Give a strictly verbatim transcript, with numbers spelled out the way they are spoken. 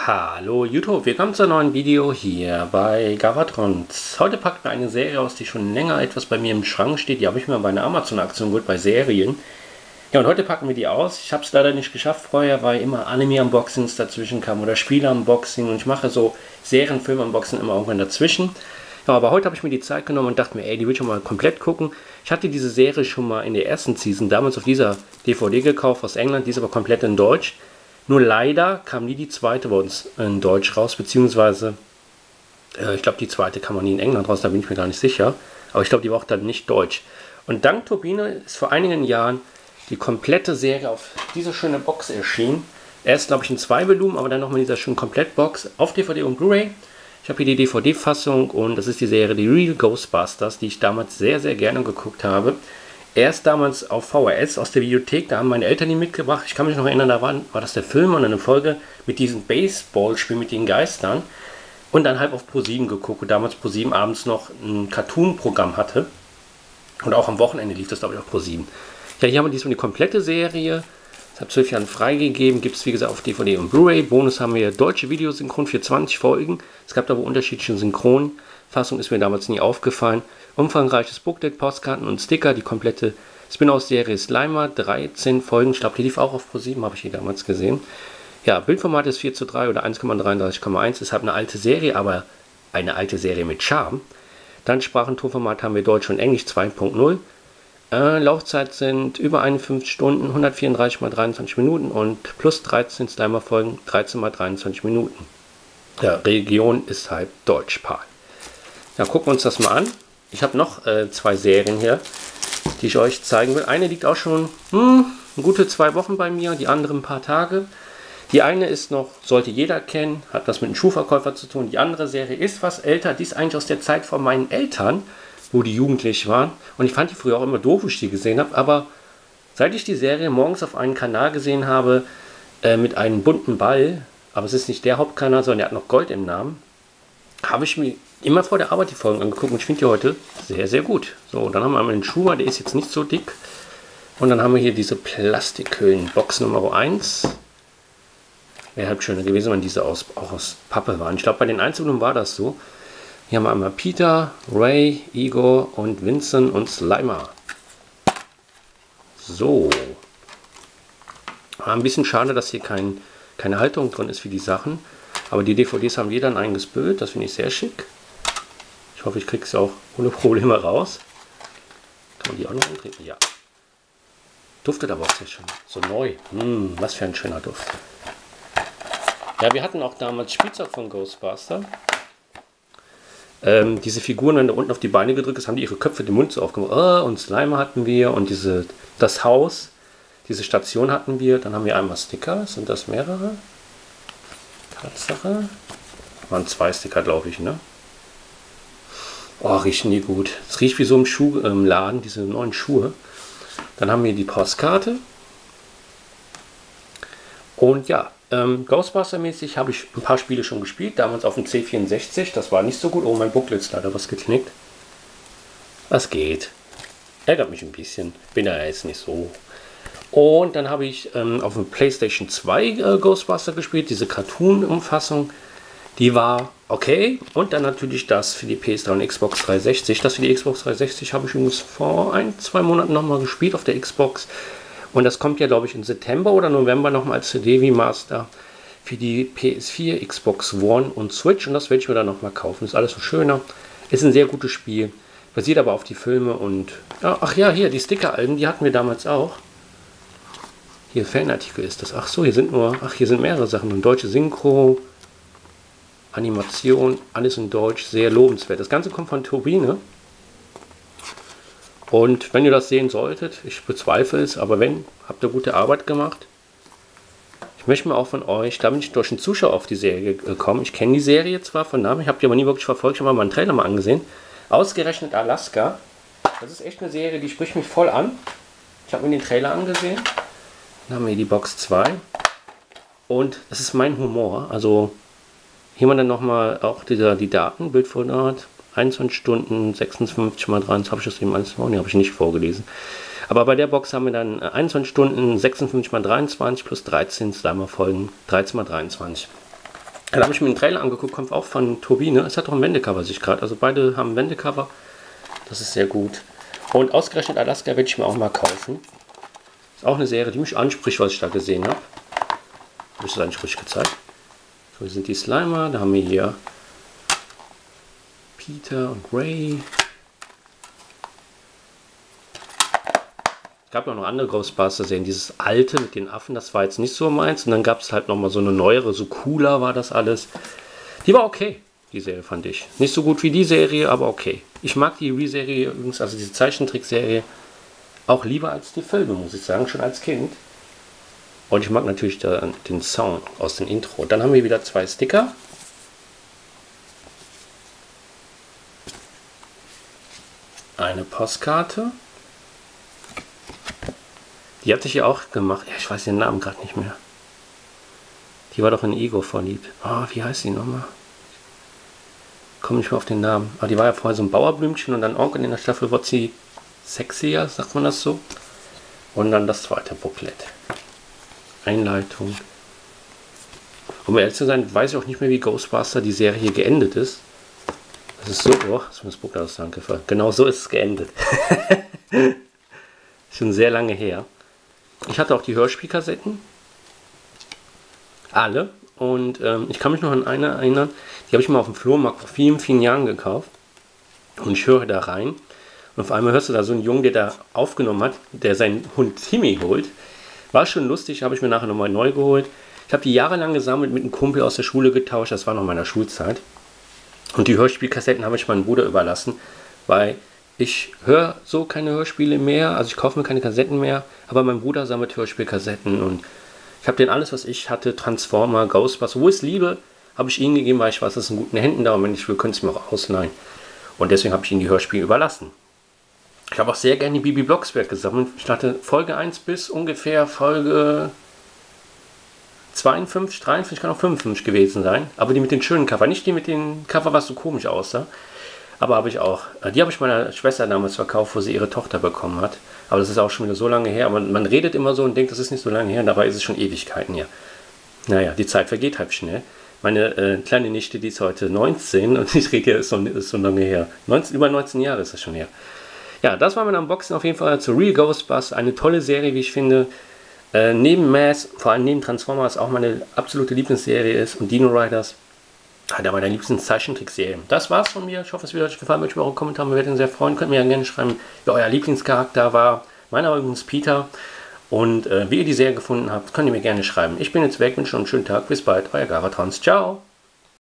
Hallo YouTube, willkommen zu einem neuen Video hier bei Gavatrons. Heute packt mir eine Serie aus, die schon länger etwas bei mir im Schrank steht. Die habe ich mir bei einer Amazon-Aktion geholt, bei Serien. Ja, und heute packen wir die aus. Ich habe es leider nicht geschafft vorher, weil immer Anime-Unboxings dazwischen kamen oder Spiele-Unboxing. Und ich mache so Serien, Film-Unboxing immer irgendwann dazwischen. Ja, aber heute habe ich mir die Zeit genommen und dachte mir, ey, die will ich schon mal komplett gucken. Ich hatte diese Serie schon mal in der ersten Season damals auf dieser D V D gekauft aus England. Die ist aber komplett in Deutsch. Nur leider kam nie die zweite bei uns in Deutsch raus, beziehungsweise äh, ich glaube, die zweite kam auch nie in England raus, da bin ich mir gar nicht sicher. Aber ich glaube, die war auch dann nicht deutsch. Und dank Turbine ist vor einigen Jahren die komplette Serie auf diese schöne Box erschienen. Erst, glaube ich, in zwei Volumen, aber dann nochmal in dieser schönen Komplettbox auf D V D und Blu-ray. Ich habe hier die D V D-Fassung und das ist die Serie The Real Ghostbusters, die ich damals sehr, sehr gerne geguckt habe. Erst damals auf V H S aus der Videothek, da haben meine Eltern die mitgebracht. Ich kann mich noch erinnern, da war, war das der Film und eine Folge mit diesem Baseballspiel mit den Geistern. Und dann halb auf Pro sieben geguckt, und damals Pro sieben abends noch ein Cartoon-Programm hatte. Und auch am Wochenende lief das, glaube ich, auf Pro sieben. Ja, hier haben wir diesmal die komplette Serie. Das hat zwölf Jahren freigegeben, gibt es wie gesagt auf D V D und Blu-ray. Bonus haben wir deutsche Videosynchron für zwanzig Folgen. Es gab aber unterschiedliche Synchronfassungen, ist mir damals nie aufgefallen. Umfangreiches Booklet, Postkarten und Sticker. Die komplette Spin-off-Serie Slimer, dreizehn Folgen. Ich glaube, die lief auch auf Pro sieben, habe ich die damals gesehen. Ja, Bildformat ist vier zu drei oder eins Komma dreiunddreißig Komma eins. Ist halt eine alte Serie, aber eine alte Serie mit Charme. Dann Sprachentonformat haben wir Deutsch und Englisch zwei Punkt null. Äh, Laufzeit sind über einundfünfzig Stunden, hundertvierunddreißig mal dreiundzwanzig Minuten und plus dreizehn Slimer-Folgen, dreizehn mal dreiundzwanzig Minuten. Ja, Region ist halt Deutschpal. Ja, gucken wir uns das mal an. Ich habe noch äh, zwei Serien hier, die ich euch zeigen will. Eine liegt auch schon hm, eine gute zwei Wochen bei mir, die andere ein paar Tage. Die eine ist noch, sollte jeder kennen, hat was mit einem Schuhverkäufer zu tun. Die andere Serie ist was älter, die ist eigentlich aus der Zeit von meinen Eltern, wo die jugendlich waren. Und ich fand die früher auch immer doof, wo ich die gesehen habe. Aber seit ich die Serie morgens auf einem Kanal gesehen habe, äh, mit einem bunten Ball, aber es ist nicht der Hauptkanal, sondern der hat noch Gold im Namen, habe ich mir immer vor der Arbeit die Folgen angeguckt und ich finde die heute sehr, sehr gut. So, dann haben wir einmal den Schuh, der ist jetzt nicht so dick. Und dann haben wir hier diese Plastikhüllen, Box Nummer eins. Wäre halt schöner gewesen, wenn diese aus, auch aus Pappe waren. Ich glaube, bei den Einzelnen war das so. Hier haben wir einmal Peter, Ray, Igor und Vincent und Slimer. So. Ein bisschen schade, dass hier kein, keine Halterung drin ist für die Sachen. Aber die D V Ds haben wir dann eigenes Bild. Das finde ich sehr schick. Ich hoffe, ich kriege es auch ohne Probleme raus. Kann man die auch noch umdrehen? Ja. Duftet aber auch sehr schön. So neu. Hm, was für ein schöner Duft. Ja, wir hatten auch damals Spielzeug von Ghostbuster. Ähm, diese Figuren dann da unten auf die Beine gedrückt, das haben die ihre Köpfe den Mund so aufgemacht. Oh, und Slimer hatten wir und diese, das Haus, diese Station hatten wir. Dann haben wir einmal Sticker. Sind das mehrere? Tatsache. Waren zwei Sticker, glaube ich, ne? Oh, riechen die gut. Es riecht wie so im Schuhladen, diese neuen Schuhe. Dann haben wir die Postkarte. Und ja, ähm, Ghostbuster-mäßig habe ich ein paar Spiele schon gespielt. Damals auf dem C vierundsechzig. Das war nicht so gut. Oh, mein Booklet ist leider was geknickt. Was geht? Ärgert mich ein bisschen. Bin da jetzt nicht so. Und dann habe ich ähm, auf dem PlayStation zwei äh, Ghostbuster gespielt. Diese Cartoon-Umfassung. Die war okay. Und dann natürlich das für die P S drei und Xbox dreihundertsechzig. Das für die Xbox dreihundertsechzig habe ich übrigens vor ein, zwei Monaten nochmal gespielt auf der Xbox. Und das kommt ja, glaube ich, im September oder November nochmal als C D-Remaster für die P S vier, Xbox One und Switch. Und das werde ich mir dann nochmal kaufen. Ist alles so schöner. Ist ein sehr gutes Spiel. Basiert aber auf die Filme und... Ja, ach ja, hier, die Sticker-Alben, die hatten wir damals auch. Hier, Fanartikel ist das. Ach so, hier sind nur... Ach, hier sind mehrere Sachen. Und deutsche Synchro... Animation, alles in Deutsch, sehr lobenswert. Das Ganze kommt von Turbine. Und wenn ihr das sehen solltet, ich bezweifle es, aber wenn, habt ihr gute Arbeit gemacht. Ich möchte mir auch von euch, da bin ich durch einen Zuschauer auf die Serie gekommen. Ich kenne die Serie zwar von Namen, ich habe die aber nie wirklich verfolgt, ich habe mal einen Trailer mal angesehen. Ausgerechnet Alaska. Das ist echt eine Serie, die spricht mich voll an. Ich habe mir den Trailer angesehen. Dann haben wir hier die Box zwei. Und das ist mein Humor, also... Hier haben wir dann nochmal auch dieser, die Daten, Bildformat, einundzwanzig Stunden, sechsundfünfzig mal dreiundzwanzig, habe ich das eben alles vorhin, habe ich nicht vorgelesen. Aber bei der Box haben wir dann einundzwanzig Stunden, sechsundfünfzig mal dreiundzwanzig plus dreizehn Slimer-Folgen, dreizehn mal dreiundzwanzig. Dann habe ich mir einen Trailer angeguckt, kommt auch von Turbine. Es hat auch ein Wendecover, sich gerade. Also beide haben ein Wendecover. Das ist sehr gut. Und ausgerechnet Alaska werde ich mir auch mal kaufen. Ist auch eine Serie, die mich anspricht, was ich da gesehen habe. Habe ich das eigentlich richtig gezeigt? So, hier sind die Slimer. Da haben wir hier Peter und Ray. Es gab auch noch andere Ghostbusters-Serien. Dieses alte mit den Affen, das war jetzt nicht so meins. Und dann gab es halt nochmal so eine neuere, so cooler war das alles. Die war okay, die Serie fand ich. Nicht so gut wie die Serie, aber okay. Ich mag die Re-Serie übrigens, also diese Zeichentrickserie, auch lieber als die Filme, muss ich sagen, schon als Kind. Und ich mag natürlich da, den Sound aus dem Intro. Dann haben wir wieder zwei Sticker. Eine Postkarte. Die hatte ich ja auch gemacht. Ja, ich weiß den Namen gerade nicht mehr. Die war doch in Ego verliebt. Ah, oh, wie heißt die nochmal? Komme nicht mehr auf den Namen. Aber die war ja vorher so ein Bauerblümchen und dann Onkel in der Staffel wird sie sexier, sagt man das so. Und dann das zweite Booklet. Einleitung. Um ehrlich zu sein, weiß ich auch nicht mehr, wie Ghostbuster die Serie hier geendet ist. Das ist so, oh, das ist das Booklet aus Danke. Genau so ist es geendet. Schon sehr lange her. Ich hatte auch die Hörspielkassetten. Alle. Und ähm, ich kann mich noch an eine erinnern, die habe ich mal auf dem Flohmarkt vor vielen, vielen Jahren gekauft. Und ich höre da rein. Und auf einmal hörst du da so einen Jungen, der da aufgenommen hat, der seinen Hund Timmy holt. War schon lustig, habe ich mir nachher nochmal neu geholt. Ich habe die jahrelang gesammelt, mit einem Kumpel aus der Schule getauscht. Das war noch meiner Schulzeit. Und die Hörspielkassetten habe ich meinem Bruder überlassen, weil ich höre so keine Hörspiele mehr, also ich kaufe mir keine Kassetten mehr, aber mein Bruder sammelt Hörspielkassetten und ich habe den alles, was ich hatte, Transformer, Ghostbusters, wo ich es liebe, habe ich ihm gegeben, weil ich weiß, das ist in guten Händen da und wenn ich will, könnte es mir auch ausleihen. Und deswegen habe ich ihm die Hörspiele überlassen. Ich habe auch sehr gerne die Bibi Blocksberg gesammelt. Ich hatte Folge eins bis ungefähr Folge zweiundfünfzig, dreiundfünfzig, kann auch fünfundfünfzig gewesen sein, aber die mit den schönen Cover, nicht die mit den Cover, was so komisch aussah. Aber habe ich auch. Die habe ich meiner Schwester damals verkauft, wo sie ihre Tochter bekommen hat. Aber das ist auch schon wieder so lange her. Aber man redet immer so und denkt, das ist nicht so lange her. Und dabei ist es schon Ewigkeiten her. Naja, die Zeit vergeht halt schnell. Meine äh, kleine Nichte, die ist heute neunzehn und ich rede hier, ist so, ist so lange her. neunzehn, über neunzehn Jahre ist das schon her. Ja, das war mein Unboxing auf jeden Fall zu Real Ghostbusters. Eine tolle Serie, wie ich finde. Äh, neben Mass, vor allem neben Transformers, auch meine absolute Lieblingsserie ist. Und Dino Riders. Einer meiner liebsten Zeichentrickserien. Das war's von mir. Ich hoffe, es wird euch gefallen. Würde ich mir eure Kommentare, wir werden sehr freuen. Könnt mir ja gerne schreiben, wie euer Lieblingscharakter war. Meiner war übrigens Peter. Und äh, wie ihr die Serie gefunden habt, könnt ihr mir gerne schreiben. Ich bin jetzt weg, wünsche noch einen schönen Tag. Bis bald, euer Gavatrons. Ciao.